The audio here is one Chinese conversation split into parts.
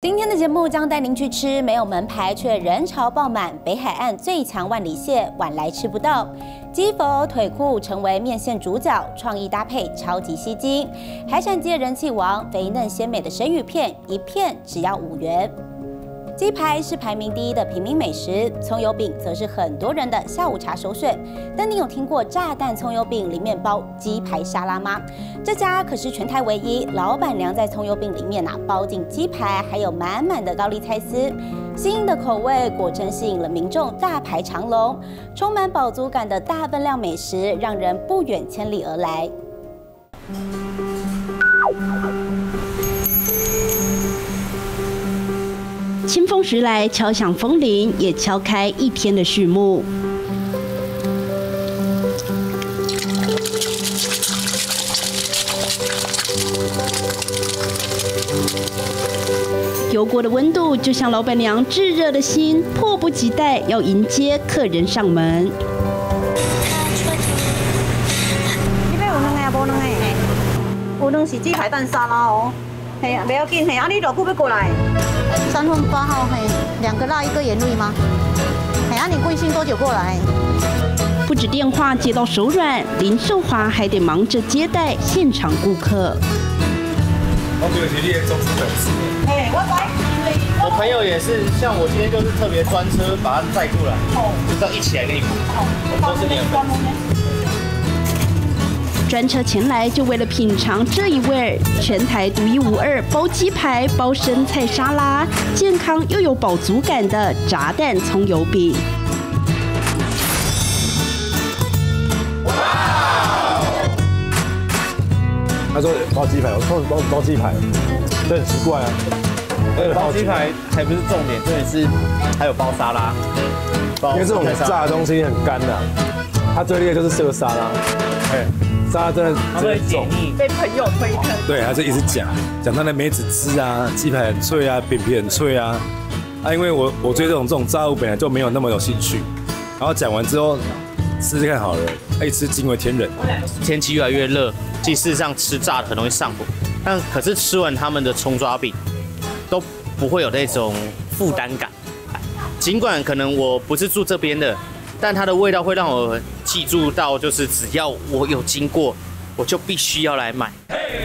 今天的节目将带您去吃没有门牌却人潮爆满北海岸最强万里蟹，晚来吃不到。鸡佛腿裤成为面线主角，创意搭配超级吸睛。海产界人气王，肥嫩鲜美的生鱼片，一片只要5元。 鸡排是排名第1的平民美食，葱油饼则是很多人的下午茶首选。但你有听过炸弹葱油饼里面包鸡排沙拉吗？这家可是全台唯一，老板娘在葱油饼里面包进鸡排，还有满满的高丽菜丝。新颖的口味果真吸引了民众大排长龙，充满饱足感的大分量美食，让人不远千里而来。 清风时来，敲响风铃，也敲开一天的序幕。油锅的温度就像老板娘炙热的心，迫不及待要迎接客人上门。 你要有两个啊，无两个？有两是鸡排蛋沙拉哦。嘿啊，不要紧，嘿啊，你多久要过来？3份8号，嘿，2个辣1个盐绿吗？嘿啊，你贵姓多久过来？ 不止电话接到手软，林秀华还得忙着接待现场顾客。 我觉得你的忠实粉丝。 嘿， 我朋友也是，像我今天就是特别专车把他载过来，就是要一起来跟你买。我都是你的粉丝。 专车前来就为了品尝这一味全台独一无二包鸡排、包生菜沙拉，健康又有饱足感的炸弹葱油饼。 哇！他说包鸡排，我说包鸡排，这很奇怪啊。 包鸡排还不是重点，重点是还有包沙拉。 因为这种炸的东西很干的，它最厉害就是这个沙拉，哎。 沙拉真的重， 被朋友推坑。 对，他就一直讲他的梅子汁啊，鸡排很脆啊，饼皮很脆啊。因为我对这种炸物本来就没有那么有兴趣，然后讲完之后吃吃看好了，一吃惊为天人。 天气越来越热，其实事实上吃炸的很容易上火，但可是吃完他们的葱抓饼都不会有那种负担感。尽管可能我不是住这边的。 但它的味道会让我记住到，就是只要我有经过，我就必须要来买。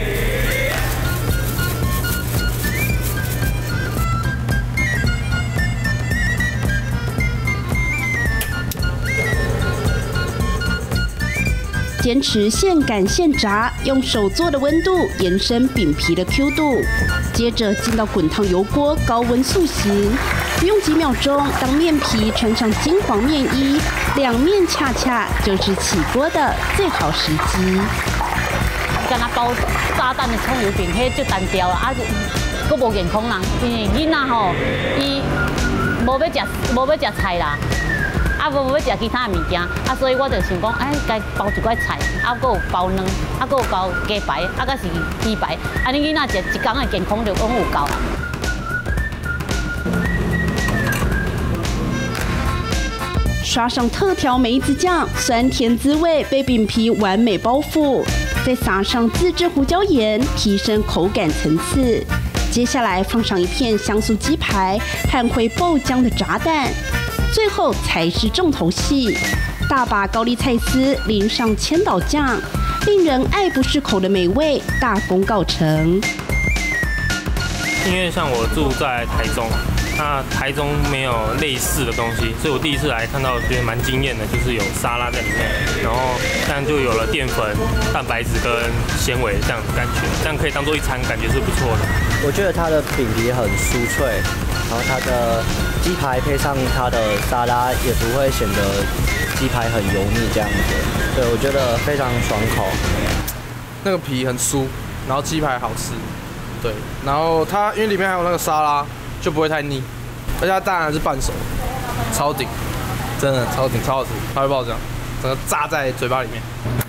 坚持现擀现炸，用手做的温度延伸饼皮的 Q 度，接着进到滚烫油锅高温塑形，不用几秒钟，当面皮穿上金黄面衣，2面恰恰就是起锅的最好时机。 敢若包炸弹的葱油饼，迄就单调啊，佫无健康啦，因为囡仔吼，伊无要食菜啦。 啊，无要食其他的物件，啊，所以我就想讲，该包一块菜，啊，佫有包卵，啊，佫有包鸡排，啊，佫是鸡排，啊，你囡仔食一天的健康就讲有够啦。 刷上特调梅子酱，酸甜滋味被饼皮完美包覆，再撒上自制胡椒盐，提升口感层次。接下来放上一片香酥鸡排和会爆浆的炸蛋。 最后才是重头戏，大把高丽菜丝淋上千岛酱，令人爱不释口的美味大功告成。 因为像我住在台中，那台中没有类似的东西，所以我第一次来看到，觉得蛮惊艳的，就是有沙拉在里面，然后这样就有了淀粉、蛋白质跟纤维这样的感觉，这样可以当做一餐，感觉是不错的。 我觉得它的饼皮很酥脆，然后它的鸡排配上它的沙拉，也不会显得鸡排很油腻这样子。对，我觉得非常爽口。 那个皮很酥，然后鸡排好吃。对，然后它因为里面还有那个沙拉，就不会太腻，而且它当然是半熟，超顶，真的超顶，超好吃，它会爆浆，整个炸在嘴巴里面。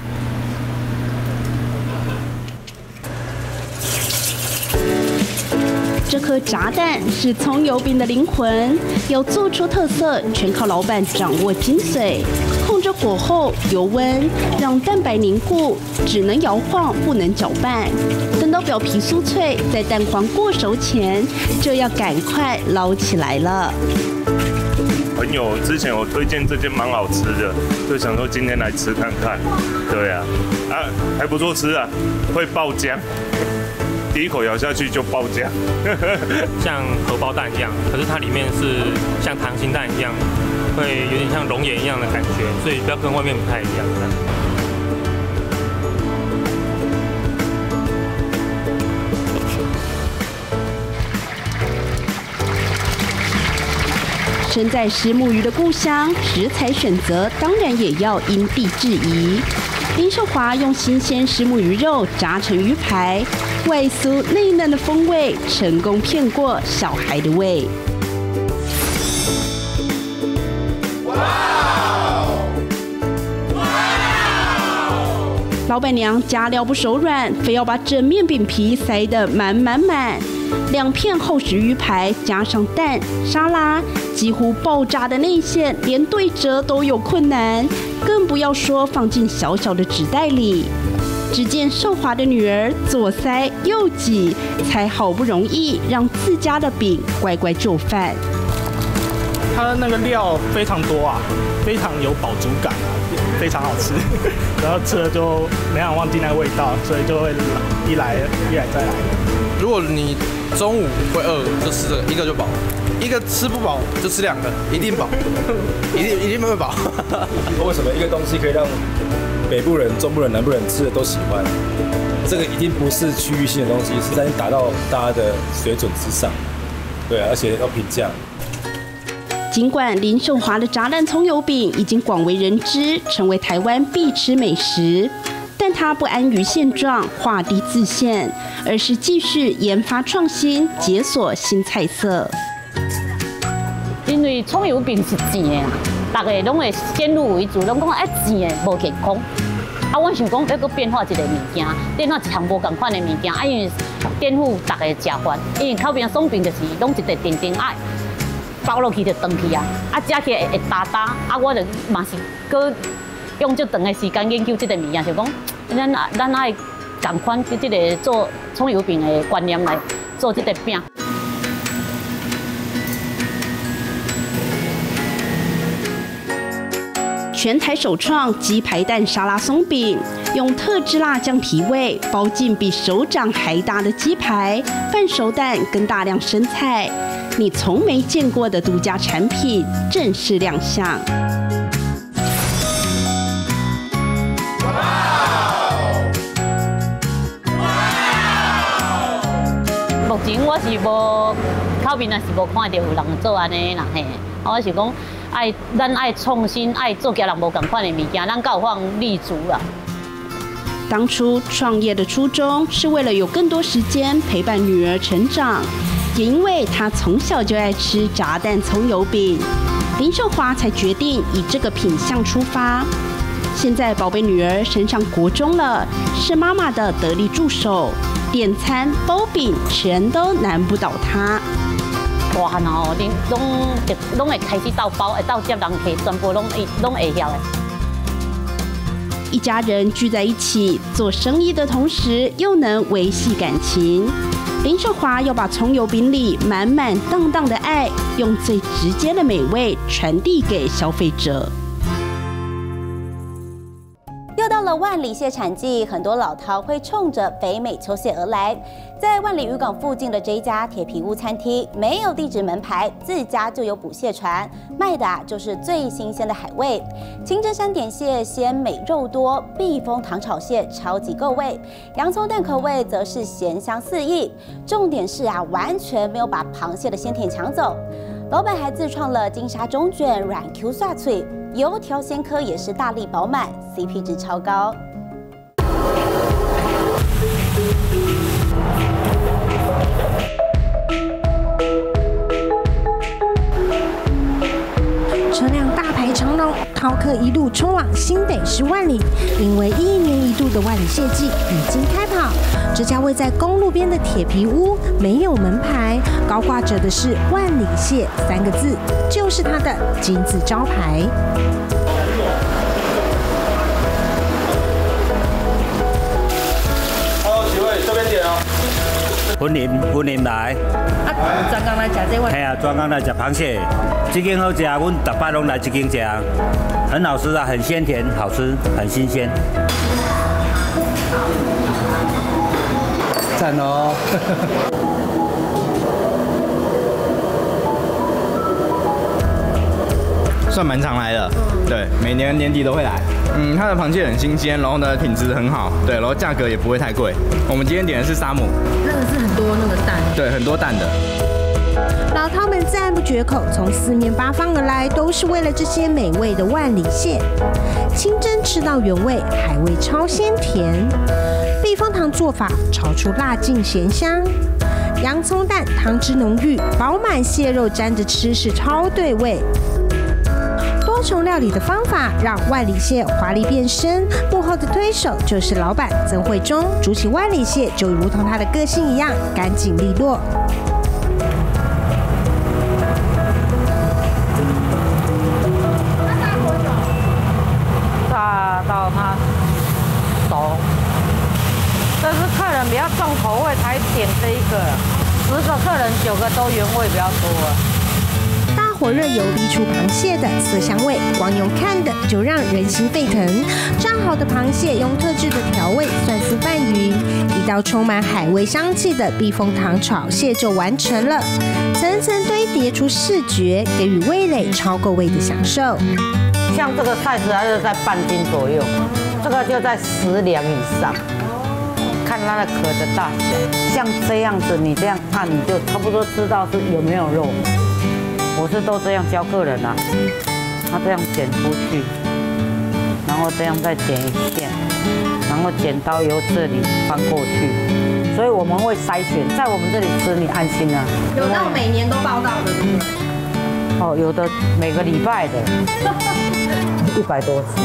这颗炸弹是葱油饼的灵魂，要做出特色，全靠老板掌握精髓，控制火后油温，让蛋白凝固，只能摇晃，不能搅拌。等到表皮酥脆，在蛋黄过熟前，就要赶快捞起来了。 朋友之前有推荐这间蛮好吃的，就想说今天来吃看看。对啊，还不错吃啊，会爆浆，第一口咬下去就爆浆， 像荷包蛋一样，可是它里面是像溏心蛋一样，会有点像龙眼一样的感觉，所以比较跟外面不太一样。 身在虱目鱼的故乡，食材选择当然也要因地制宜。林秀华用新鲜虱目鱼肉炸成鱼排，外酥内嫩的风味，成功骗过小孩的胃。老板娘加料不手软，非要把整面饼皮塞得满满满。2片厚实鱼排加上蛋、沙拉，几乎爆炸的内馅，连对折都有困难，更不要说放进小小的纸袋里。只见秀华的女儿左塞右挤，才好不容易让自家的饼乖乖就范。 它那个料非常多啊，非常有饱足感啊，非常好吃。然后吃了就没想忘记那个味道，所以就会一来再来。 如果你中午会饿，就吃这个一个就饱；一个吃不饱就吃2个，一定饱，一定会饱。 为什么一个东西可以让北部人、中部人、南部人吃的都喜欢？这个一定不是区域性的东西，是在达到大家的水准之上。对啊，而且要平价。 尽管林秀华的炸蛋葱油饼已经广为人知，成为台湾必吃美食，但他不安于现状，画地自限，而是继续研发创新，解锁新菜色。 因为葱油饼是甜的，大家拢会先入为主，拢讲爱甜的无健康。我想讲要搁变化一个物件，变化一项无共款的物件，因为颠覆大家食法。因为口边松饼就是拢一个丁丁爱。包落去就断去啊！食起来会焦焦，我就嘛是搁用足长的时间研究这个物件，就讲咱爱共款这个做葱油饼的观念来做这个饼。 全台首创鸡排蛋沙拉松饼，用特制辣酱提味，包进比手掌还大的鸡排、半熟蛋跟大量生菜。你从没见过的独家产品正式亮相。 目前我是无口面，也是无看到有人做安尼啦嘿。我是讲咱爱创新，爱做家人无共款的物件，咱才有法立足啦。 当初创业的初衷是为了有更多时间陪伴女儿成长。也因为他从小就爱吃炸蛋葱油饼，林秀华才决定以这个品项出发。现在宝贝女儿升上国中了，是妈妈的得力助手，点餐包饼全都难不倒她。 大汉哦，拢会开始倒包，会倒接人客，全部拢会晓的。 一家人聚在一起做生意的同时，又能维系感情。林秀华要把葱油饼里满满当当的爱，用最直接的美味传递给消费者。 又到了万里蟹产季，很多老饕会冲着北美秋蟹而来。在万里渔港附近的这一家铁皮屋餐厅，没有地址门牌，自家就有捕蟹船，卖的就是最新鲜的海味。清蒸山点蟹鲜美肉多，避风塘炒蟹超级够味，洋葱蛋口味则是咸香四溢。重点是完全没有把螃蟹的鲜甜抢走。老板还自创了金沙中卷，软 Q 刷脆，油条鲜颗也是大力饱满 ，CP 值超高。 车辆大排长龙，饕客一路冲往新北市万里，因为1年1度的万里蟹季已经开跑。这家位在公路边的铁皮屋没有门牌，高挂着的是“万里蟹”3个字，就是它的金字招牌。 分林来。 啊，专工来食这碗。 系啊，专工来食螃蟹，这间好食，阮逐摆拢来这间食，很好吃啊，很鲜甜，好吃，很新鲜。 赞哦！ 算蛮常来的，对，每年年底都会来。它的螃蟹很新鲜，然后呢品质很好，对，然后价格也不会太贵。我们今天点的是沙姆， 那个是很多那个蛋， 对，很多蛋的。 老饕们赞不绝口，从四面八方而来，都是为了这些美味的万里蟹。清蒸吃到原味，海味超鲜甜。避风塘做法炒出辣劲咸香，洋葱蛋汤汁浓郁，饱满蟹肉沾着吃是超对味。多重料理的方法让万里蟹华丽变身，幕后的推手就是老板曾慧中。煮起万里蟹就如同他的个性一样，干净利落。 炸到它熟，这是客人比较重口味才点这一个，10个客人9个都原味比较多。 大火热油逼出螃蟹的色香味，光用看的就让人心沸腾。炸好的螃蟹用特制的调味蒜丝拌匀，一道充满海味香气的避风塘炒蟹就完成了。层层堆叠出视觉，给予味蕾超够味的享受。 像这个菜还是在半斤左右，这个就在10两以上，看它的壳的大小。像这样子，你这样看你就差不多知道是有没有肉。我是都这样教客人啊，他这样剪出去，然后这样再剪一线，然后剪刀由这里翻过去，所以我们会筛选，在我们这里吃你安心啊。 有到每年都报道的，对不对？ 哦，有的每个礼拜的，100多次。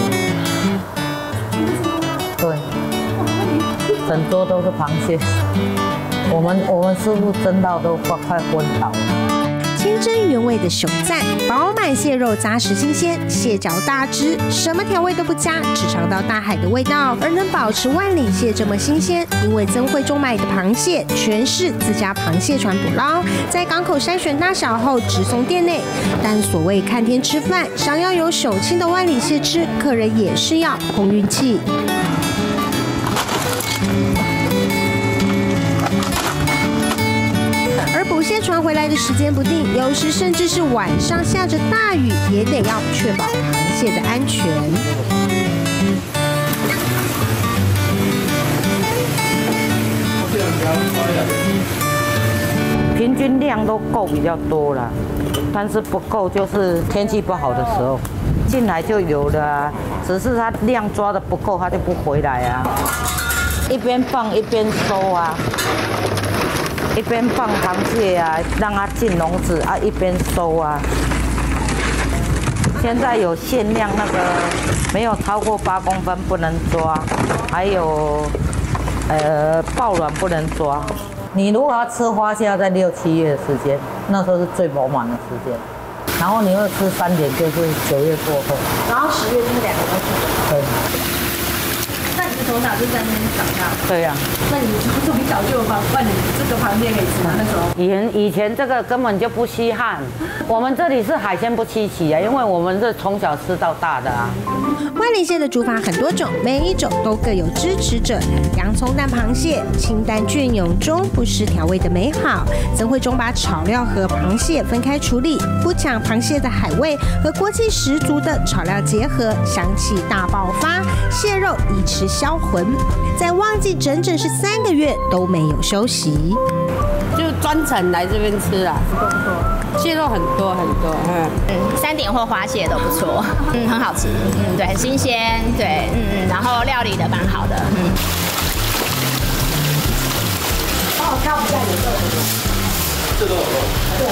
对，整桌都是螃蟹，我们师傅蒸到都快昏倒了。 清蒸原味的熊赞，饱满蟹肉扎实新鲜，蟹脚大只，什么调味都不加，只尝到大海的味道。而能保持万里蟹这么新鲜，因为曾慧中买的螃蟹全是自家螃蟹船捕捞，在港口筛选大小后直送店内。但所谓看天吃饭，想要有手轻的万里蟹吃，客人也是要碰运气。捕蟹船回来的时间不定，有时甚至是晚上下着大雨，也得要确保螃蟹的安全。 平均量都够比较多了，但是不够就是天气不好的时候进来就有了啊，只是它量抓的不够，它就不回来啊。一边放一边收啊。一边放螃蟹啊，让它进笼子啊，一边收啊。现在有限量，那个没有超过8公分不能抓，还有爆卵不能抓。你如果要吃花蟹，要在6、7月的时间，那时候是最饱满的时间。然后你要吃3点，就是9月过后。 然后10月就是2个都是。 对。 那你从小就在那边长大？ 对呀。 那你从小就有万里这个螃蟹可以吃吗？那时候？ 以前这个根本就不稀罕，我们这里是海鲜不稀奇啊，因为我们是从小吃到大的啊。 万里蟹的煮法很多种，每一种都各有支持者。洋葱蛋螃蟹，清淡隽永中不失调味的美好。曾慧中把炒料和螃蟹分开处理，不抢螃蟹的海味和锅气十足的炒料结合，香气大爆发，蟹肉一吃销魂。在旺季整整是3个月都没有休息， 就专程来这边吃啦。蟹肉很多很多 ，3点或花蟹都不错，很好吃，对，很新鲜，对，然后料理的蛮好的， 帮我挑一下有肉的， 这都有肉，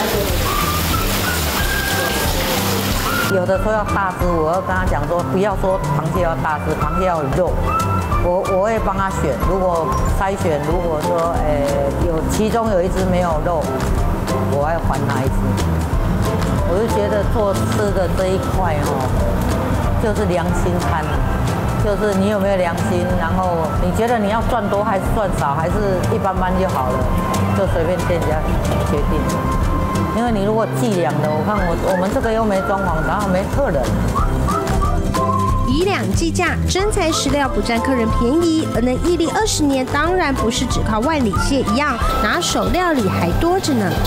对，有的说要大只，我要跟他讲说，不要说螃蟹要大只，螃蟹要有肉。我会帮他选，如果筛选，如果说其中有一只没有肉，我还还他一只。我就觉得做吃的这一块就是良心餐，就是你有没有良心，然后你觉得你要赚多还是赚少，还是一般般就好了。 就随便店家决定。因为你如果计量的，我看我们这个又没装潢，然后没客人。 以量计价，真材实料不占客人便宜，而能屹立20年，当然不是只靠万里蟹一样，拿手料理还多着呢。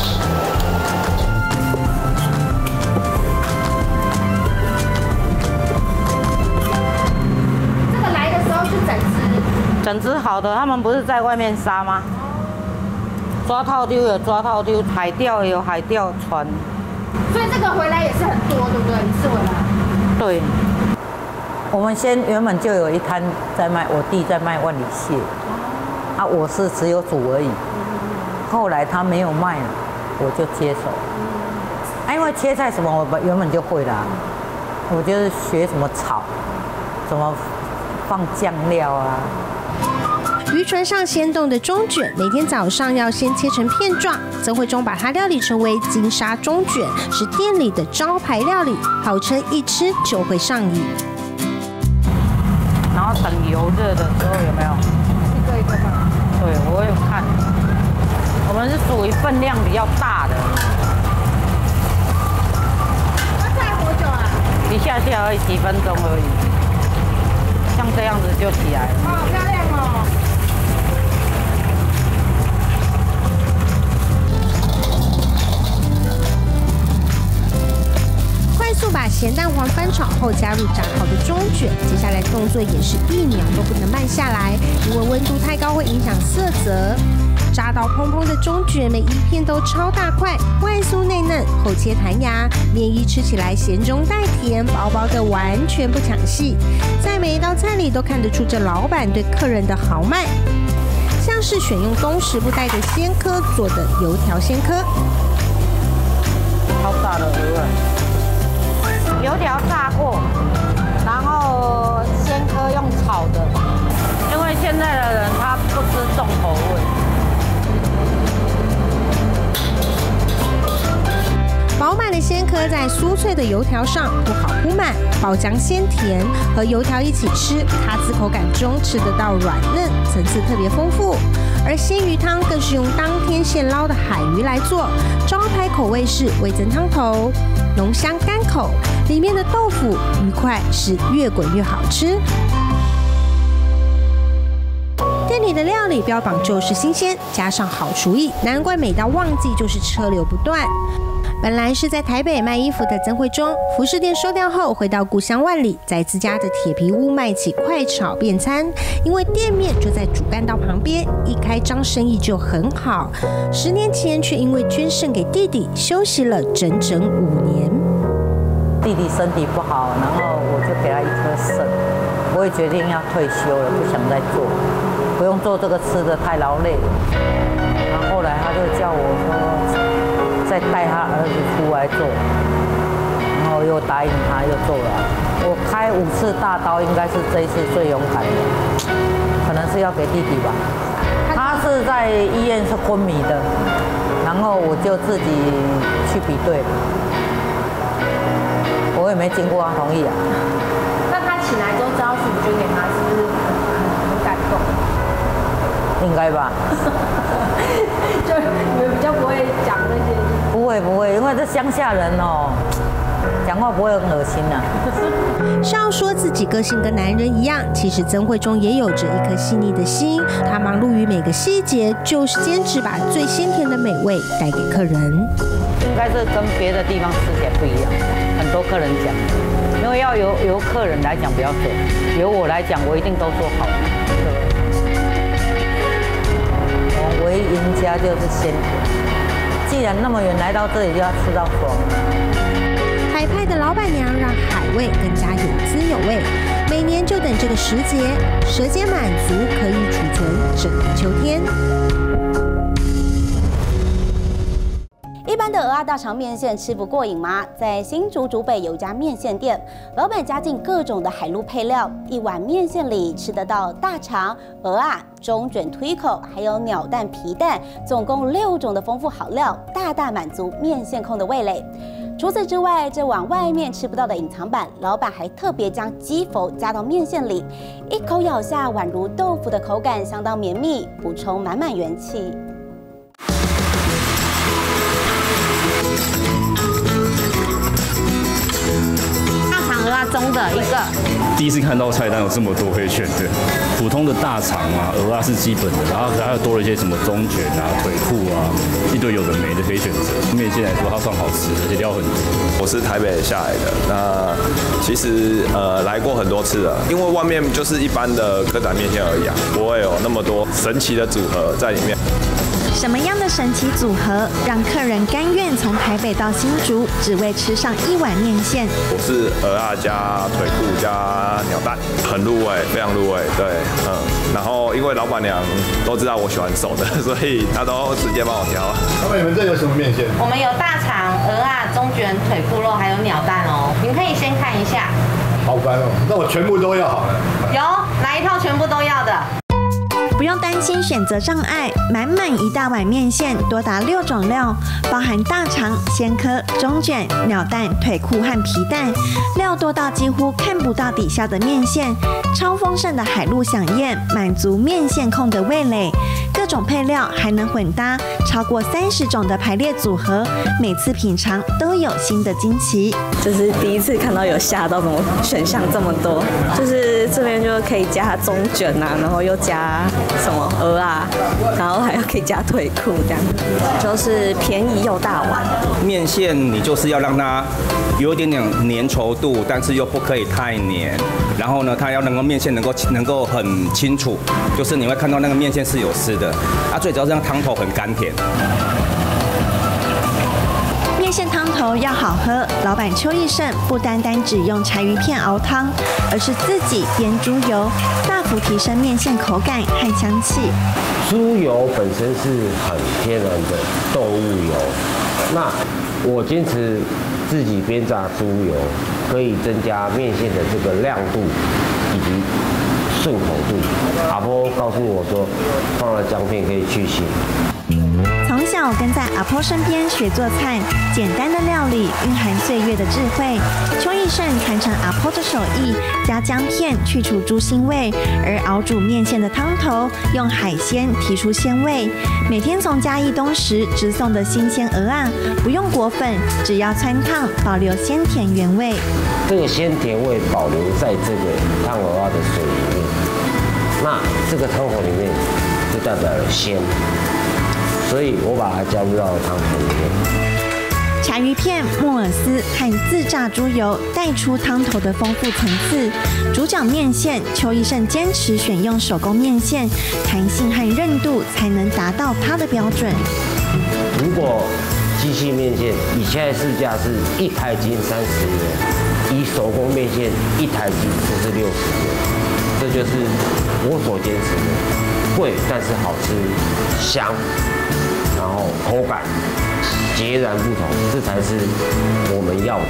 这个来的时候是整只好的，他们不是在外面杀吗？抓套丢有抓套丢，海钓也有海钓船。 所以这个回来也是很多，对不对？一次回来。 对。我们原本就有一摊在卖，我弟在卖万里蟹，啊，我是只有煮而已。后来他没有卖了，我就接手。啊，因为切菜什么我原本就会啦，我就是学什么炒，怎么放酱料啊。 渔船上鲜冻的中卷，每天早上要先切成片状。曾慧中把它料理成为金沙中卷，是店里的招牌料理，号称一吃就会上瘾。 然后等油热的时候有没有？ 一个一个放。 对，我有看。我们是属于分量比较大的。 那菜多久啊？ 一下而已，几分钟而已。像这样子就起来了。 好漂亮哦！ 快速把咸蛋黄翻炒后，加入炸好的中卷，接下来动作也是1秒都不能慢下来，因为温度太高会影响色泽。炸到蓬蓬的中卷，每一片都超大块，外酥内嫩，后切弹牙，面衣吃起来咸中带甜，薄薄的完全不抢戏。在每一道菜里都看得出这老板对客人的豪迈，像是选用东石布袋的鲜科做的油条鲜科， 超大的鹅啊！油条炸过，然后鲜科用炒的，因为现在的人他不吃重口味。 饱满的鲜科在酥脆的油条上不好铺满，爆浆鲜甜，和油条一起吃，卡兹口感中吃得到软嫩，层次特别丰富。而鲜鱼汤更是用当天现捞的海鱼来做，招牌口味是味噌汤头，浓香甘口，里面的豆腐鱼块是越滚越好吃。店里的料理标榜就是新鲜，加上好厨艺，难怪每到旺季就是车流不断。本来是在台北卖衣服的曾慧中，服饰店收掉后，回到故乡万里，在自家的铁皮屋卖起快炒便餐。因为店面就在主干道旁边，一开张生意就很好。10年前却因为捐肾给弟弟，休息了整整5年。 弟弟身体不好，然后我就给他1颗肾，我也决定要退休了，不想再做，不用做这个吃的太劳累了。然后后来他就叫我说，再带他儿子出来做，然后又答应他，又做了。我开5次大刀，应该是这一次最勇敢的，可能是要给弟弟吧。他是在医院是昏迷的，然后我就自己去比对了，我也没经过他同意啊。 那他醒来之后知道是不是捐给他，是不是很感动？ 应该吧。 就你们比较不会讲那些。 不会，因为这乡下人哦，讲话不会很恶心啊。 笑说自己个性跟男人一样，其实曾慧中也有着一颗细腻的心。她忙碌于每个细节，就是坚持把最鲜甜的美味带给客人。 应该是跟别的地方吃起来不一样，很多客人讲，因为要由客人来讲比较准，由我来讲，我一定都说好。我唯一赢家就是鲜甜。既然那么远来到这里，就要吃到爽。 海派的老板娘让海味更加有滋有味，每年就等这个时节，舌尖满足可以储存整个秋天。 一般的蚵仔大肠面线吃不过瘾吗？在新竹竹北有一家面线店，老板加进各种的海陆配料，一碗面线里吃得到大肠、蚵仔、中卷推口，还有鸟蛋、皮蛋，总共6种的丰富好料，大大满足面线控的味蕾。除此之外，这碗外面吃不到的隐藏版，老板还特别将鸡佛加到面线里，一口咬下，宛如豆腐的口感，相当绵密，补充满满元气。 一个。 第一次看到菜单有这么多可以选的，普通的大肠啊、鹅啊是基本的，然后还有多了一些什么中卷啊、腿裤啊，一堆有的没的可以选择。面线来说，它算好吃，而且料很多。 我是台北下来的，那其实来过很多次了，因为外面就是一般的蚵仔面线而已啊，不会有那么多神奇的组合在里面。 什么样的神奇组合让客人甘愿从台北到新竹，只为吃上一碗面线？ 我是鹅啊加腿裤加鸟蛋，很入味，非常入味。对，然后因为老板娘都知道我喜欢熟的，所以她都直接帮我挑。 老板，你们这有什么面线？ 我们有大肠、鹅啊、中卷、腿裤肉，还有鸟蛋哦。您可以先看一下。 好烦哦，那我全部都要好了。 有哪一套全部都要的？ 不用担心选择障碍，满满一大碗面线，多达6种料，包含大肠、鲜科、中卷、鸟蛋、腿裤和皮蛋，料多到几乎看不到底下的面线，超丰盛的海陆飨宴，满足面线控的味蕾。各种配料还能混搭，超过30种的排列组合，每次品尝都有新的惊奇。 这是第一次看到有吓到，怎么选项这么多？就是这边就可以加中卷啊，然后又加什么鹅啊，然后还可以加腿裤，这样就是便宜又大碗。 面线你就是要让它有一点点粘稠度，但是又不可以太黏。然后呢，它要能够面线能够很清楚，就是你会看到那个面线是有丝的。最主要是让汤头很甘甜。 面线汤头要好喝，老板邱义胜不单单只用柴鱼片熬汤，而是自己煸猪油，大幅提升面线口感和香气。 猪油本身是很天然的动物油，那我坚持自己煸炸猪油，可以增加面线的这个亮度以及顺口度。阿婆告诉我说，放了姜片可以去腥。 从小跟在阿婆身边学做菜，简单的料理蕴含岁月的智慧。邱义胜传承阿婆的手艺，加姜片去除猪腥味，而熬煮面线的汤头用海鲜提出鲜味。每天从嘉义东石直送的新鲜鹅啊，不用裹粉，只要汆烫，保留鲜甜原味。 这个鲜甜味保留在这个烫鹅的水里面，那这个汤头里面就代表了鲜。所以我把它加入到汤头里面。 柴鱼片、木耳丝和自炸猪油带出汤头的丰富层次。主角面线，邱义胜坚持选用手工面线，弹性和韧度才能达到他的标准。 如果机器面线以现在市价是1台斤30元，以手工面线1台斤就是60元，这就是我所坚持的，贵但是好吃、香。然后口感截然不同，这才是我们要的。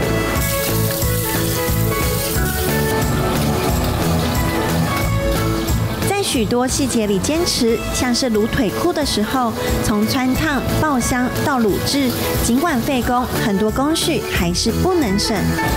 在许多细节里坚持，像是卤腿裤的时候，从汆烫、爆香到卤制，尽管费工，很多工序还是不能省。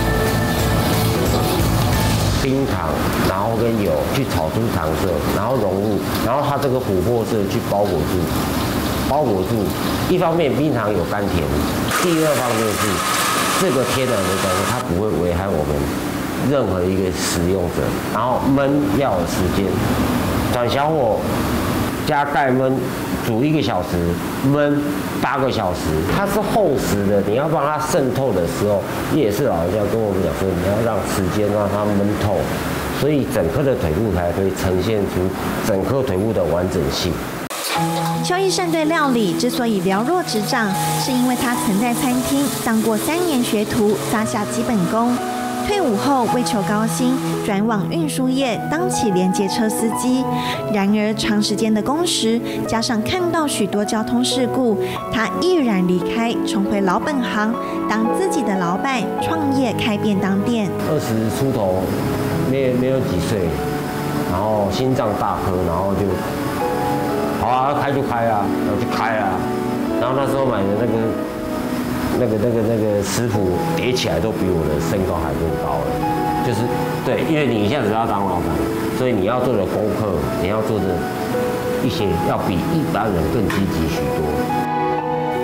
冰糖，然后跟油去炒出糖色，然后融入，然后它这个琥珀色去包裹住。一方面冰糖有甘甜，第二方面是这个天然的东西，它不会危害我们任何一个使用者。然后焖要有时间，转小火加盖焖，煮1个小时，焖8个小时。它是厚实的，你要帮它渗透的时候，也是老人家跟我们讲说，你要让时间让它焖透，所以整颗的腿部才可以呈现出整颗腿部的完整性。 邱义胜对料理之所以了若指掌，是因为他曾在餐厅当过3年学徒，撒下基本功。退伍后为求高薪，转往运输业当起连接车司机。然而长时间的工时，加上看到许多交通事故，他毅然离开，重回老本行，当自己的老板，创业开便当店。 20出头，没有几岁，然后心脏大颗，然后就。好啊，开就开啊，然后就开啊。然后那时候买的那个师傅叠起来都比我的身高还更高了。就是对，因为你一下子要当老板，所以你要做的功课，你要做的一些要比一般人更积极许多。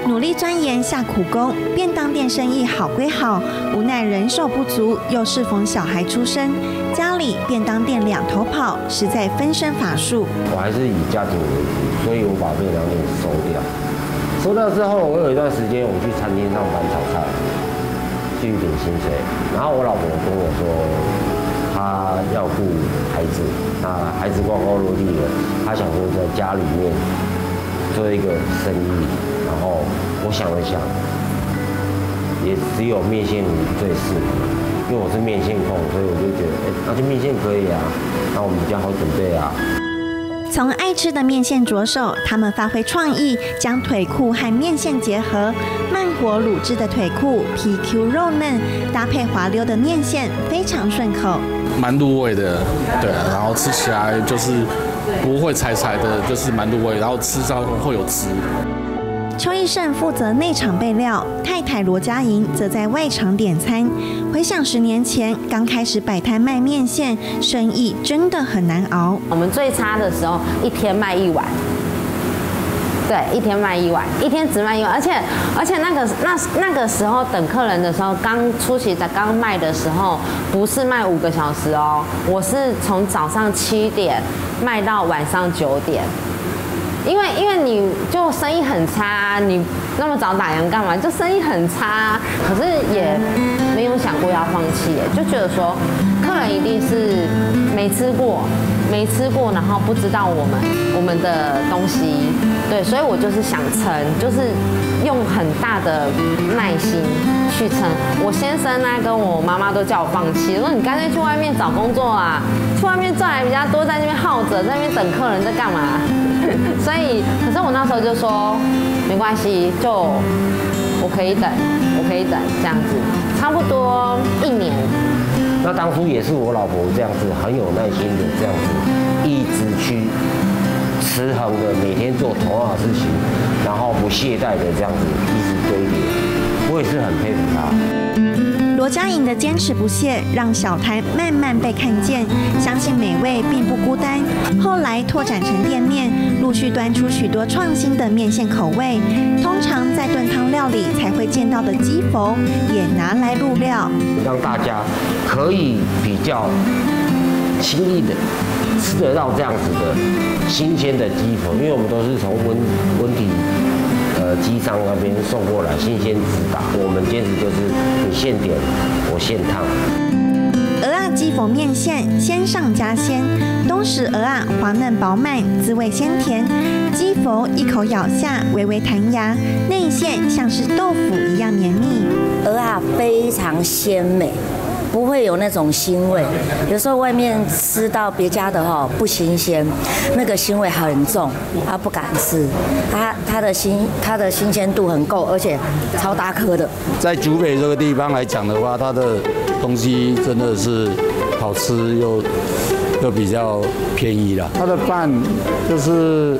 努力钻研下苦功，便当店生意好归好，无奈人手不足，又适逢小孩出生，家里便当店两头跑，实在分身乏术。 我还是以家庭为主，所以我把便当店收掉。收掉之后，我有一段时间我去餐厅上班炒菜，去领薪水。然后我老婆跟我说，她要顾孩子，那孩子高高落地了，她想说在家里面做一个生意。然后我想了想，也只有面线鱼最适合，因为我是面线控，所以我就觉得，那就面线可以啊，那我们比较好准备啊。 从爱吃的面线着手，他们发挥创意，将腿裤和面线结合，慢火卤制的腿裤皮 Q 肉嫩，搭配滑溜的面线，非常顺口， 蛮入味的，对，然后吃起来就是不会柴柴的，就是蛮入味，然后吃上会有汁。 邱义胜负责内场备料，太太罗佳莹则在外场点餐。回想10年前刚开始摆摊卖面线，生意真的很难熬。 我们最差的时候，一天卖1碗。对，一天卖1碗，一天只卖1碗，而且那个时候等客人的时候，刚初期才刚卖的时候，不是卖5个小时哦，我是从早上7点卖到晚上9点。因为你就生意很差，你那么早打烊干嘛？就生意很差，可是也没有想过要放弃，就觉得说客人一定是没吃过，然后不知道我们的东西，对，所以我就是想撑，就是用很大的耐心去撑。我先生呢跟我妈妈都叫我放弃，说你干脆去外面找工作啊，去外面赚还比较多，在那边耗着，在那边等客人在干嘛？所以，可是我那时候就说没关系，就我可以等这样子，差不多1年。 那当初也是我老婆这样子很有耐心的这样子，一直去持衡的每天做同样的事情，然后不懈怠的这样子一直堆叠，我也是很佩服她。 罗佳莹的坚持不懈，让小摊慢慢被看见。相信美味并不孤单，后来拓展成店面，陆续端出许多创新的面线口味。通常在炖汤料理才会见到的鸡佛，也拿来入料， 让大家可以比较轻易的吃得到这样子的新鲜的鸡佛，因为我们都是从温体鸡商那边送过来，新鲜直达。我们坚持就是你现点，我现烫。 蚵仔鸡佛面线，鲜上加鲜，东石蚵仔滑嫩饱满，滋味鲜甜。鸡佛一口咬下，微微弹牙，内馅像是豆腐一样绵密。 蚵仔非常鲜美。不会有那种腥味，有时候外面吃到别家的不新鲜，那个腥味很重，不敢吃。它的新鲜度很够，而且超大颗的。 在竹北这个地方来讲的话，它的东西真的是好吃又比较便宜啦。它的饭就是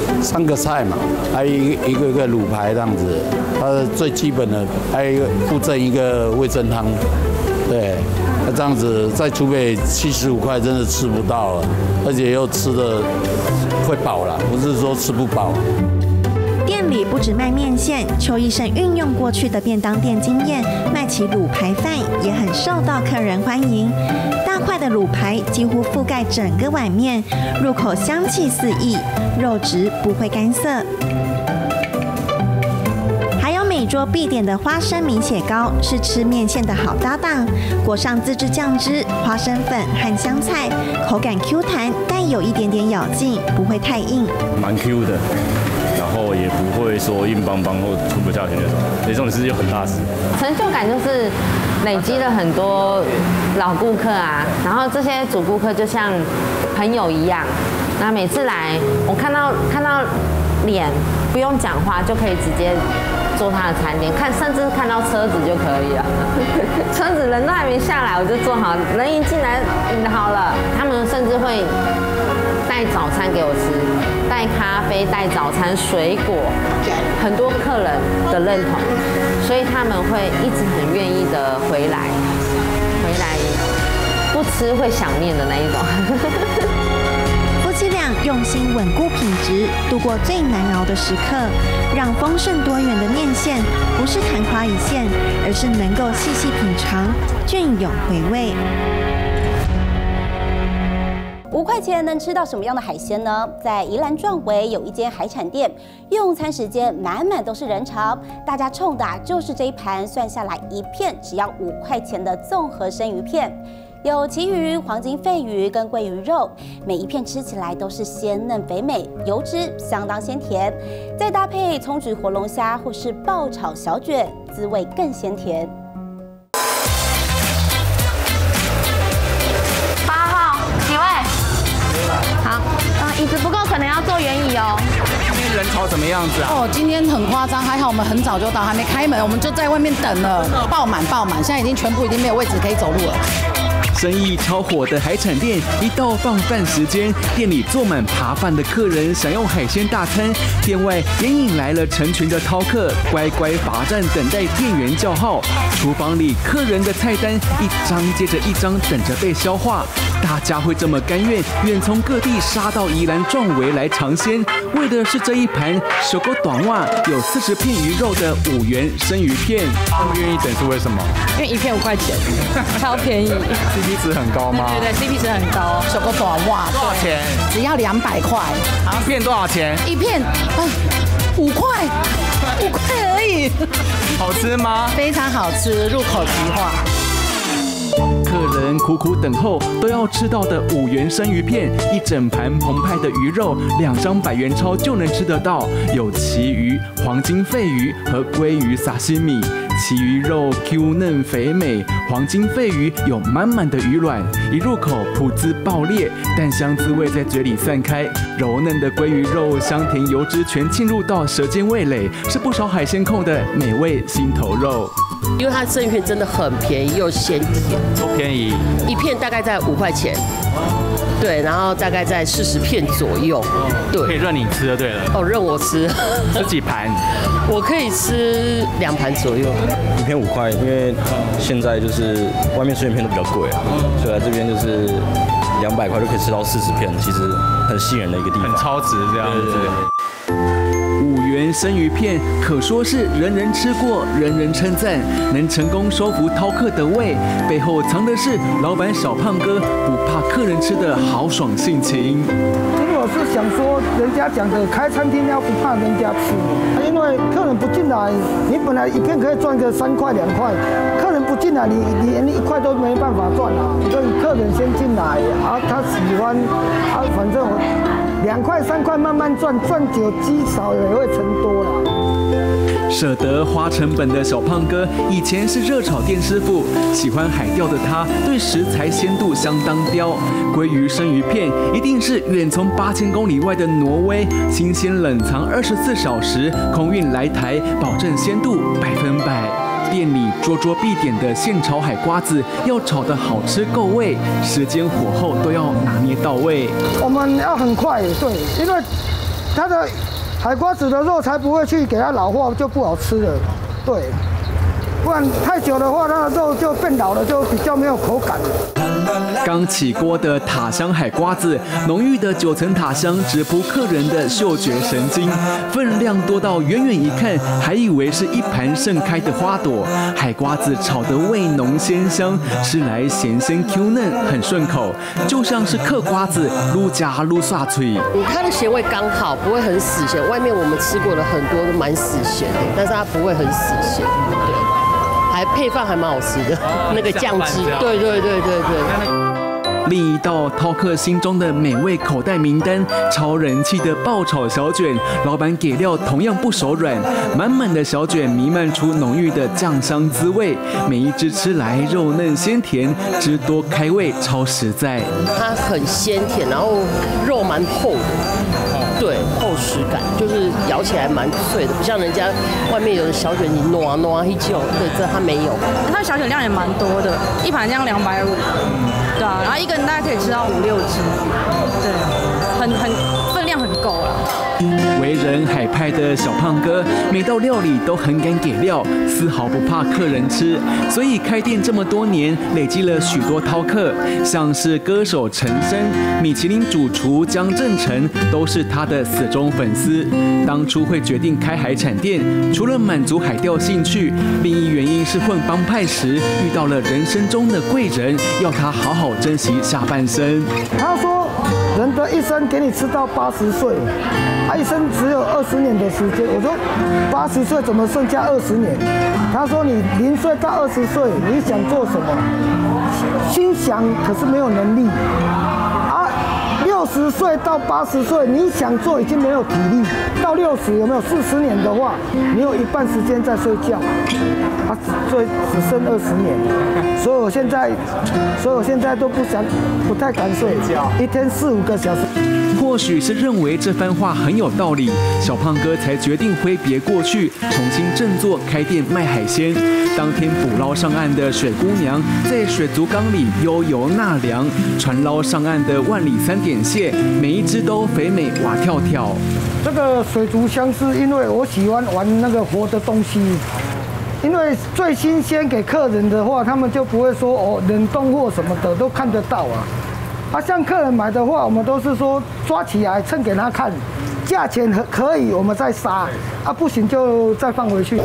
3个菜嘛，还有一个卤排这样子，它的最基本的还有附赠一个味噌汤。对，那这样子在竹北75块真的吃不到了，而且又吃的会饱了，不是说吃不饱。 店里不止卖面线，邱义胜运用过去的便当店经验，卖起卤排饭也很受到客人欢迎。大块的卤排几乎覆盖整个碗面，入口香气四溢，肉质不会干涩。每桌必点的花生米血糕是吃面线的好搭档，裹上自制酱汁、花生粉和香菜，口感 Q 弹，带有一点点咬劲，不会太硬， 蛮 Q 的，然后也不会说硬邦邦或吞不下去那种，这种是又很大吃。 成就感就是累积了很多老顾客啊，然后这些主顾客就像朋友一样，那每次来我看到脸不用讲话就可以直接做他的餐点，甚至看到车子就可以了。车子人都还没下来，我就做好，人一进来好了。他们甚至会带早餐给我吃，带咖啡、带早餐、水果，很多客人的认同，所以他们会一直很愿意的回来不吃会想念的那一种。 夫妻俩用心稳固品质，度过最难熬的时刻，让丰盛多元的面线不是昙花一现，而是能够细细品尝，隽永回味。 5块钱能吃到什么样的海鲜呢？在宜兰壮围有一间海产店，用餐时间满满都是人潮，大家冲的就是这一盘算下来一片只要5块钱的综合生鱼片，有旗鱼、黄金肺鱼跟鲑鱼肉，每一片吃起来都是鲜嫩肥美，油脂相当鲜甜，再搭配葱焗活龙虾或是爆炒小卷，滋味更鲜甜。 椅子不够，可能要坐圆椅哦。 今天人潮怎么样子啊？ 哦，今天很夸张，还好我们很早就到，还没开门，我们就在外面等了，爆满，现在已经全部没有位置可以走路了。 生意超火的海产店，一到放饭时间，店里坐满扒饭的客人享用海鲜大餐，店外也引来了成群的饕客，乖乖罚站等待店员叫号。厨房里客人的菜单一张接着一张等着被消化，大家会这么甘愿远从各地杀到宜兰壮围来尝鲜，为的是这一盘手工短袜有40片鱼肉的5元生鱼片。 他们愿意等是为什么？ 因为一片5块钱，超便宜。 CP 值很高吗？ 对，CP 值很高。 手工短袜多少钱？ 只要200块。 一片多少钱？ 一片5块，5块而已。 好吃吗？ 非常好吃，入口即化。 客人苦苦等候都要吃到的5元生鱼片，一整盘澎湃的鱼肉，2张100元钞就能吃得到，有旗鱼、黄金肺鱼和鲑鱼沙西米。旗鱼肉 Q 嫩肥美，黄金肺鱼有满满的鱼卵，一入口噗滋爆裂，蛋香滋味在嘴里散开，柔嫩的鲑鱼肉香甜油脂全浸入到舌尖味蕾，是不少海鲜控的美味心头肉。 因为它生鱼片真的很便宜又鲜甜， 多便宜， 一片大概在5块钱，对，然后大概在40片左右，对， 可以任你吃就对了。 哦，任我吃， 吃几盘？ 我可以吃2盘左右。 一片5块，因为现在就是外面生鱼片都比较贵啊，所以来这边就是200块就可以吃到40片，其实很吸引人的一个地方， 很超值这样子。 5元生鱼片可说是人人吃过，人人称赞，能成功收服饕客的胃，背后藏的是老板小胖哥不怕客人吃的豪爽性情。 因为我是想说，人家讲的开餐厅要不怕人家吃，因为客人不进来，你本来一片可以赚个3块2块，客人不进来，你连1块都没办法赚啊。所以客人先进来啊，他喜欢啊，反正我2块3块慢慢赚，赚久积少也会成多了。 舍得花成本的小胖哥，以前是热炒店师傅，喜欢海钓的他，对食材鲜度相当刁。鲑鱼生鱼片一定是远从8000公里外的挪威，新鲜冷藏24小时，空运来台，保证鲜度100%。店里桌桌必点的现炒海瓜子，要炒得好吃够味，时间火候都要拿捏到位。 我们要很快，对，因为它的海瓜子的肉才不会去给它老化，就不好吃了，对，不然太久的话，它的肉就变老了，就比较没有口感了。 刚起锅的塔香海瓜子，浓郁的9层塔香直扑客人的嗅觉神经，分量多到远远一看还以为是一盘盛开的花朵。海瓜子炒得味浓鲜香，吃来咸鲜 Q 嫩，很顺口，就像是嗑瓜子撸夹撸刷脆。 它的咸味刚好，不会很死咸。外面我们吃过的很多都蛮死咸的，但是它不会很死咸，对。还配饭还蛮好吃的，那个酱汁，对。 另一道饕客心中的美味口袋名单，超人气的爆炒小卷，老板给料同样不手软，满满的小卷弥漫出浓郁的酱香滋味，每一只吃来肉嫩鲜甜，汁多开胃，超实在。 它很鲜甜，然后肉蛮厚的，对，厚实感，就是咬起来蛮脆的，不像人家外面有的小卷你糯一揪，对，这它没有。 它小卷量也蛮多的，一盘这样250，对啊，然后一个人大概可以吃到5、6只，对，分量很够了。 为人海派的小胖哥，每道料理都很敢给料，丝毫不怕客人吃，所以开店这么多年，累积了许多饕客，像是歌手陈升、米其林主厨江振成，都是他的死忠粉丝。当初会决定开海产店，除了满足海钓兴趣，另一原因是混帮派时遇到了人生中的贵人，要他好好珍惜下半生。 他说，人的一生给你吃到80岁，他一生只有20年的时间。我说，80岁怎么剩下20年？他说你0岁到20岁，你想做什么？心想可是没有能力。60岁到80岁，你想做已经没有体力。到60有没有40年的话，你有一半时间在睡觉，他只剩20年。所以我现在都不太敢睡觉，一天4、5个小时。 或许是认为这番话很有道理，小胖哥才决定挥别过去，重新振作开店卖海鲜。当天捕捞上岸的水姑娘，在水族缸里悠游纳凉；船捞上岸的万里3点蟹，每一只都肥美蛙跳跳。 这个水族箱是因为我喜欢玩那个活的东西，因为最新鲜给客人的话，他们就不会说冷冻或什么的都看得到啊。像客人买的话，我们都是说抓起来称给他看，价钱可以我们再杀，不行就再放回去。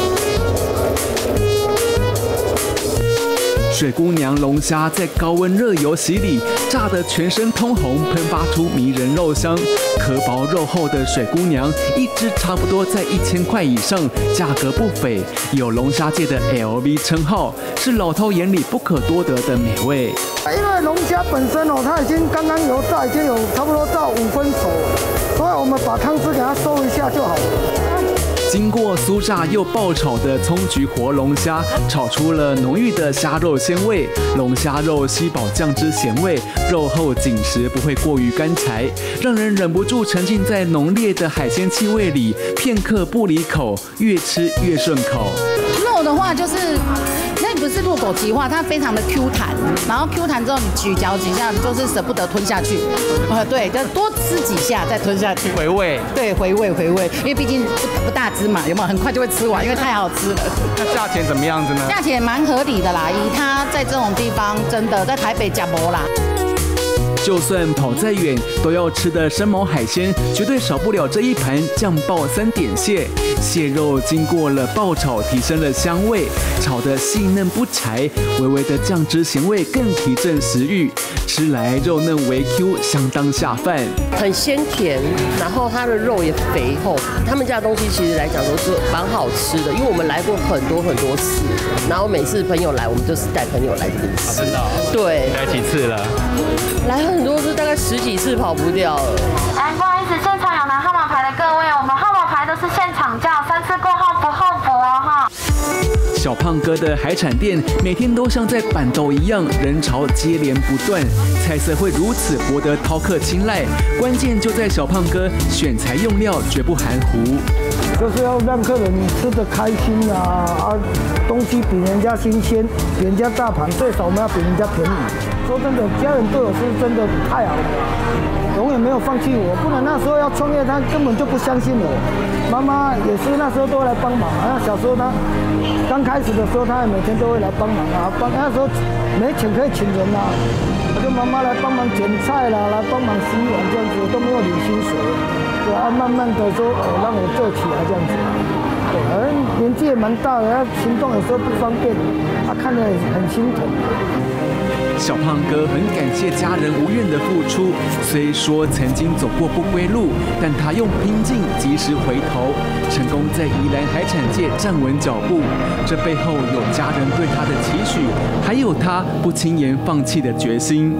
水姑娘龙虾在高温热油洗礼，炸得全身通红，喷发出迷人肉香。壳薄肉厚的水姑娘，一只差不多在1000块以上，价格不菲，有龙虾界的 LV 称号，是老饕眼里不可多得的美味。 因为龙虾本身它已经刚刚油炸，已经有差不多到5分熟，所以我们把汤汁给它收一下就好了。 经过酥炸又爆炒的葱菊活龙虾，炒出了浓郁的虾肉鲜味。龙虾肉吸饱酱汁咸味，肉厚紧实，不会过于干柴，让人忍不住沉浸在浓烈的海鲜气味里，片刻不离口，越吃越顺口。 肉的话就是。那不是入口即化，它非常的 Q 弹，然后 Q 弹之后你咀嚼几下，就是舍不得吞下去，对，就多吃几下再吞下去， 回味， 对，回味，因为毕竟不大只嘛，有没有？很快就会吃完，因为太好吃了。 那价钱怎么样子呢？ 价钱蛮合理的啦，以它在这种地方真的在台北吃没啦。 就算跑再远，都要吃的生猛海鲜，绝对少不了这一盘酱爆3点蟹。蟹肉经过了爆炒，提升了香味，炒得细嫩不柴，微微的酱汁咸味更提振食欲。吃来肉嫩微 Q， 相当下饭， 很鲜甜，然后它的肉也肥厚。他们家的东西其实来讲都是蛮好吃的，因为我们来过很多次，然后每次朋友来，我们就是带朋友来这边吃。 真的？ 对。 来几次了？ 来很多次，大概10几次跑不掉了。 哎，不好意思，现场有拿号码牌的各位，我们号码牌都是现场叫，3次过后不候补哦哈。 小胖哥的海产店每天都像在板斗一样，人潮接连不断，菜色会如此博得饕客青睐，关键就在小胖哥选材用料绝不含糊， 就是要让客人吃得开心啊，东西比人家新鲜，比人家大盘，最少我们要比人家便宜。说真的，家人对我是真的太好了，永远没有放弃我，不然那时候要创业，他根本就不相信我。妈妈也是那时候都会来帮忙，小时候他刚开始的时候，他也每天都会来帮忙啊，那时候没钱可以请人啊，就妈妈来帮忙捡菜啦，来帮忙洗碗这样子，我都没有领薪水，对啊，慢慢的说让我做起来这样子，对，年纪也蛮大的，行动有时候不方便，看着也很心疼。 小胖哥很感谢家人无怨的付出，虽说曾经走过不归路，但他用拼劲及时回头，成功在宜兰海产界站稳脚步。这背后有家人对他的期许，还有他不轻言放弃的决心。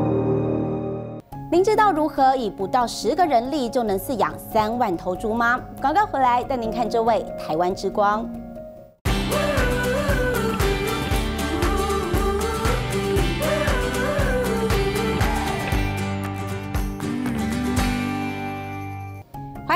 您知道如何以不到10个人力就能饲养3万头猪吗？广告回来带您看这位台湾之光。欢迎收看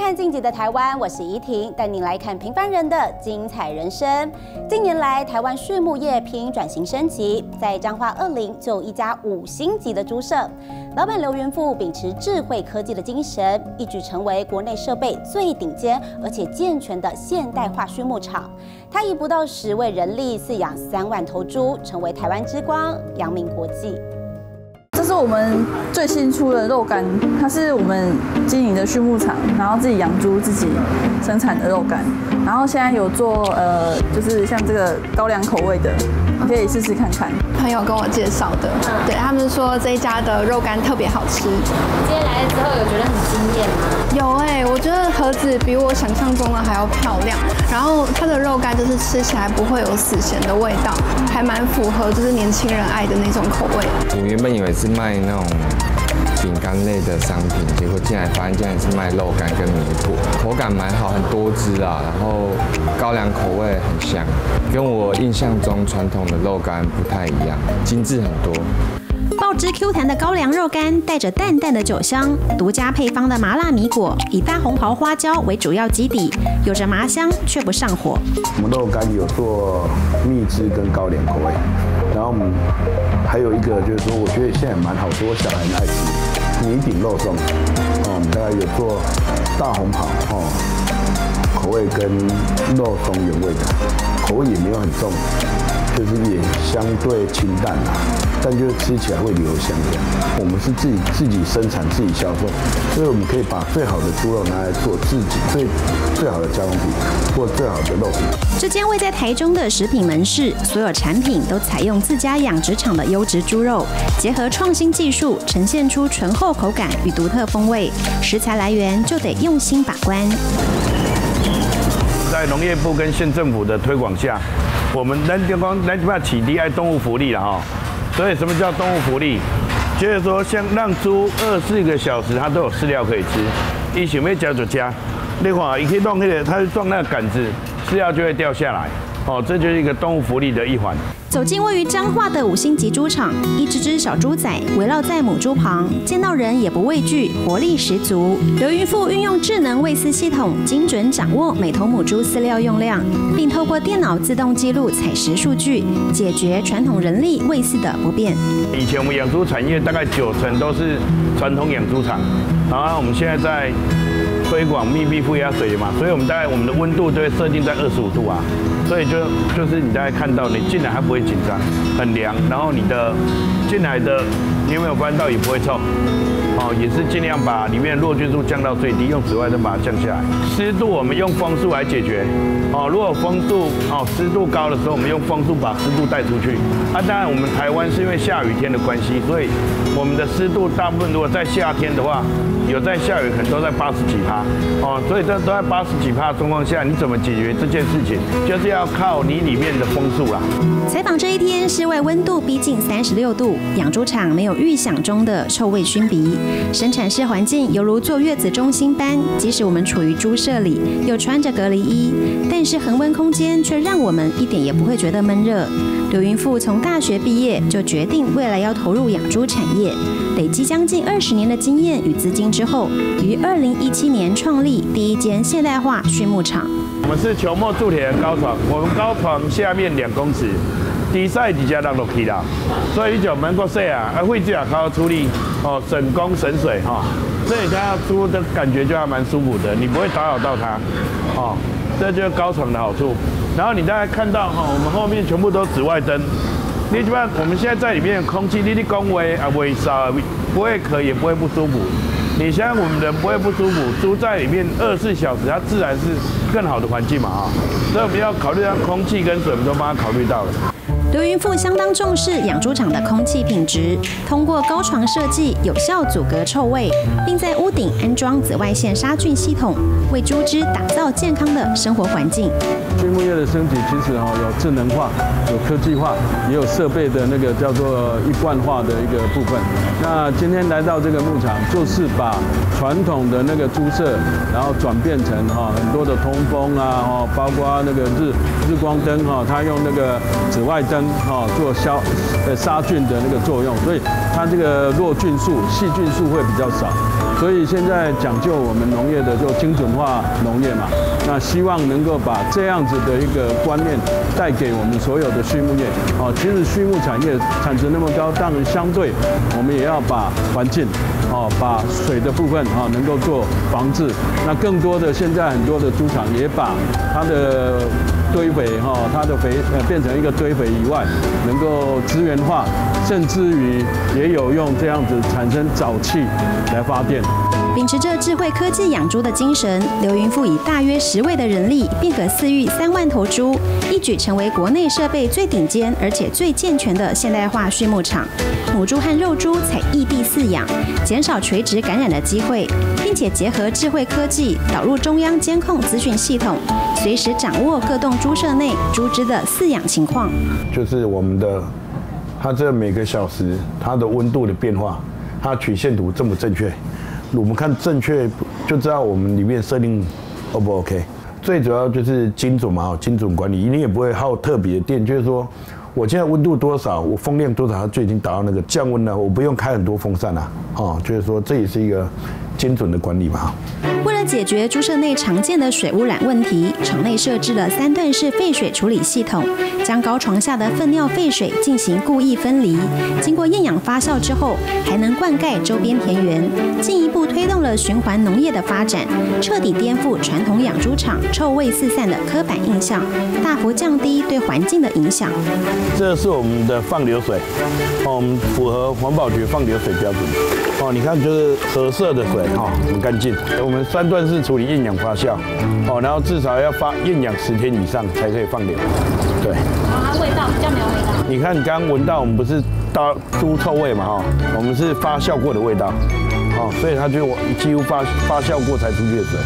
看晋级的台湾，我是怡婷，带您来看平凡人的精彩人生。近年来，台湾畜牧业拼转型升级，在彰化20就有一家5星级的猪舍，老板刘元富秉持智慧科技的精神，一举成为国内设备最顶尖而且健全的现代化畜牧场。他以不到10位人力饲养3万头猪，成为台湾之光，扬名国际。 这是我们最新出的肉干，它是我们经营的畜牧场，然后自己养猪、自己生产的肉干。然后现在有做就是像这个高粱口味的，你可以试试看看。 朋友跟我介绍的，对他们说这一家的肉干特别好吃。 今天来了之后有觉得很惊艳吗？ 有我觉得盒子比我想象中的还要漂亮，然后它的肉干就是吃起来不会有死咸的味道，还蛮符合就是年轻人爱的那种口味。 我原本以为是卖那种饼干类的商品，结果进来发现竟然是卖肉干跟米果，口感蛮好，很多汁啊，然后高粱口味很香，跟我印象中传统的肉干不太一样，精致很多。 爆汁 Q 弹的高粱肉干带着淡淡的酒香，独家配方的麻辣米果以大红袍花椒为主要基底，有着麻香却不上火。 我们肉干有做蜜汁跟高粱口味，然后我们还有一个就是说，我觉得现在蛮好多小孩很爱吃米饼肉粽，我们大概有做大红袍口味跟肉松原味的，口味也没有很重，就是也相对清淡啦，但就是吃起来会留香这样。我们是自己生产、自己销售，所以我们可以把最好的猪肉拿来做自己最好的加工品或最好的肉品。 这间位在台中的食品门市，所有产品都采用自家养殖场的优质猪肉，结合创新技术，呈现出醇厚口感与独特风味。食材来源就得用心把关。 在农业部跟县政府的推广下，我们咱起低爱动物福利了哈。所以什么叫动物福利？就是说，像让猪24个小时它都有饲料可以吃，伊想要吃就吃。你看，伊可以弄那个，它撞那个杆子，饲料就会掉下来。这就是一个动物福利的一环。 走进位于彰化的5星级猪场，一只小猪仔围绕在母猪旁，见到人也不畏惧，活力十足。刘云富运用智能喂饲系统，精准掌握每头母猪饲料用量，并透过电脑自动记录采食数据，解决传统人力喂饲的不便。 以前我们养猪产业大概90%都是传统养猪场，然后我们现在在推广密闭负压水嘛，所以我们大概我们的温度就会设定在25度啊。所以就是你大概看到你进来它不会紧张，很凉，然后你的进来的你有没有发现到也不会臭，也是尽量把里面的落菌数降到最低，用紫外灯把它降下来。湿度我们用风速来解决，如果风速湿度高的时候，我们用风速把湿度带出去。当然我们台湾是因为下雨天的关系，所以我们的湿度大部分如果在夏天的话，有在下雨可能都在80几%，所以这都在80几%的状况下，你怎么解决这件事情，就是要靠你里面的风速啦。 采访这一天，室外温度逼近36度，养猪场没有预想中的臭味熏鼻，生产室环境犹如坐月子中心般，即使我们处于猪舍里，又穿着隔离衣，但是恒温空间却让我们一点也不会觉得闷热。刘云富从大学毕业就决定未来要投入养猪产业，累积将近20年的经验与资金之后，于2017年创立第1间现代化畜牧场。 我们是球磨铸铁的高床，我们高床下面2公尺，低赛底下落去啦，所以你就免过洗啊，废纸也靠处理，省工省水哈。所以它猪的感觉就还蛮舒服的，你不会打扰到它，这就是高床的好处。然后你大概看到我们后面全部都紫外灯，你基本上我们现在在里面的空气，你讲话也不会烧，不会咳也不会不舒服。你像我们人不会不舒服，猪在里面24小时，它自然是更好的环境嘛所以我们要考虑到空气跟水，我们都帮它考虑到了。 刘云富相当重视养猪场的空气品质，通过高床设计有效阻隔臭味，并在屋顶安装紫外线杀菌系统，为猪只打造健康的生活环境。 畜牧业的升级其实有智能化、有科技化，也有设备的那个叫做一贯化的一个部分。那今天来到这个牧场，就是把传统的那个猪舍，然后转变成很多的通风啊，包括那个日光灯它用那个紫外灯做杀菌的那个作用，所以它这个弱菌数、细菌数会比较少。 所以现在讲究我们农业的就精准化农业嘛，那希望能够把这样子的一个观念带给我们所有的畜牧业。其实畜牧产业产值那么高，当然相对我们也要把环境，把水的部分能够做防治。那更多的现在很多的猪场也把它的堆肥它的肥变成一个堆肥以外，能够资源化，甚至于也有用这样子产生沼气来发电。 秉持着智慧科技养猪的精神，刘云富以大约10位的人力，变革饲育3万头猪，一举成为国内设备最顶尖而且最健全的现代化畜牧场。母猪和肉猪采异地饲养，减少垂直感染的机会，并且结合智慧科技，导入中央监控资讯系统，随时掌握各栋猪舍内猪只的饲养情况。 就是我们的，它这每个小时它的温度的变化，它曲线图这么正确。我们看正确就知道我们里面设定 O 不 OK。最主要就是精准嘛，精准管理，你也不会耗特别的电，就是说我现在温度多少，我风量多少，它就已经达到那个降温了，我不用开很多风扇啦，就是说这也是一个精准的管理嘛。 为了解决猪舍内常见的水污染问题，场内设置了3段式废水处理系统，将高床下的粪尿废水进行故意分离，经过厌氧发酵之后，还能灌溉周边田园，进一步推动了循环农业的发展，彻底颠覆传统养猪场臭味四散的刻板印象，大幅降低对环境的影响。 这是我们的放流水，我们符合环保局放流水标准。你看就是褐色的水，很干净。我们3段式处理厌氧发酵，然后至少要厌氧10天以上才可以放流。对。 它味道比较没有味道。 你看你刚刚闻到，我们不是到猪臭味嘛，我们是发酵过的味道，所以它就几乎发酵过才出去的水。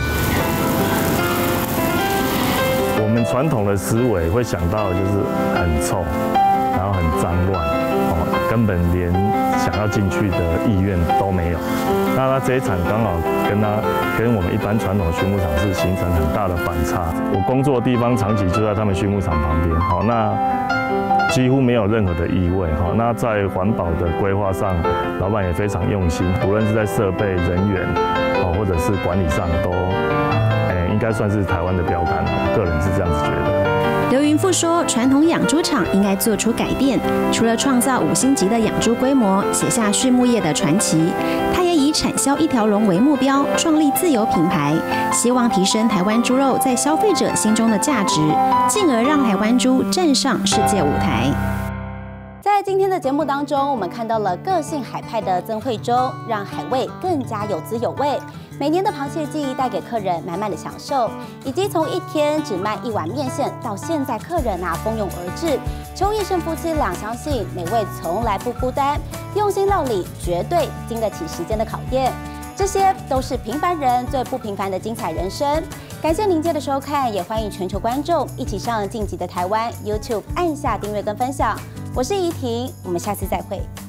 我们传统的思维会想到的就是很臭，然后很脏乱，根本连想要进去的意愿都没有。那它这一场刚好跟我们一般传统的畜牧场是形成很大的反差。我工作的地方长期就在他们畜牧场旁边，那几乎没有任何的异味。那在环保的规划上，老板也非常用心，不论是在设备、人员，或者是管理上都，应该算是台湾的标杆。我个人是这样子觉得。 刘云富说，传统养猪场应该做出改变，除了创造5星级的养猪规模，写下畜牧业的传奇，他也以产销1条龙为目标，创立自有品牌，希望提升台湾猪肉在消费者心中的价值，进而让台湾猪站上世界舞台。 在今天的节目当中，我们看到了个性海派的曾慧中，让海味更加有滋有味。每年的螃蟹季带给客人满满的享受，以及从一天只卖1碗面线，到现在客人蜂拥而至。邱义胜夫妻俩相信美味从来不孤单，用心料理绝对经得起时间的考验。这些都是平凡人最不平凡的精彩人生。感谢您今天的收看，也欢迎全球观众一起上晋级的台湾 YouTube 按下订阅跟分享。我是怡婷，我们下次再会。